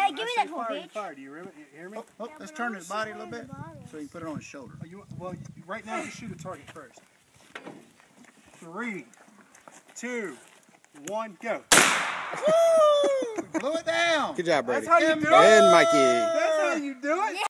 Hey, give me that toy, bitch. Fire. Do you hear me? Oh, let's turn his body a little bit so you can put it on his shoulder. Well, right now you shoot a target first. 3, 2, 1, go. Woo! Blew it down. Good job, Brady. That's how you do it. And Mikey. That's how you do it.